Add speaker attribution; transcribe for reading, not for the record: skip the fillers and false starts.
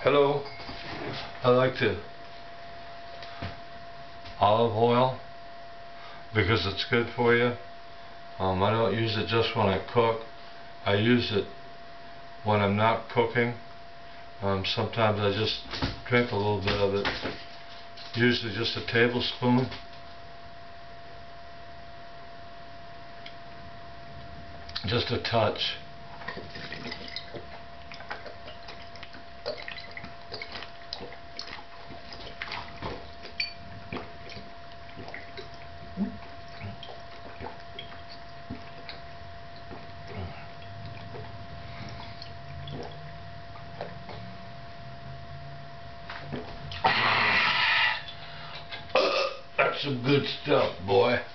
Speaker 1: Hello, I like the olive oil because it's good for you. I don't use it just when I cook. I use it when I'm not cooking. Sometimes I just drink a little bit of it, usually just a tablespoon. Just a touch. That's some good stuff, boy.